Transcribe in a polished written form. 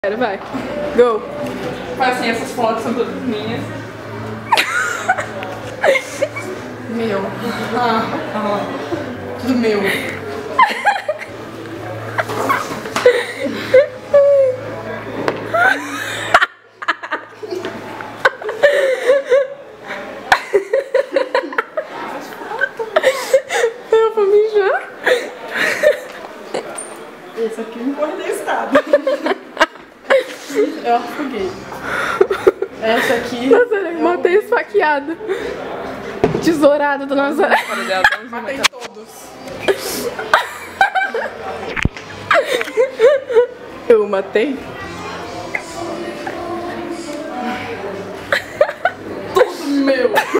Vai, go! Mas assim, essas fotos são todas minhas. Meu. Tudo meu. Eu vou mijar. Esse aqui não pode ter estado. Eu afoguei. Essa aqui. Nazaré, matei esfaqueado. Tesourado do Nazaré. Matei todos. Eu matei? Tudo meu.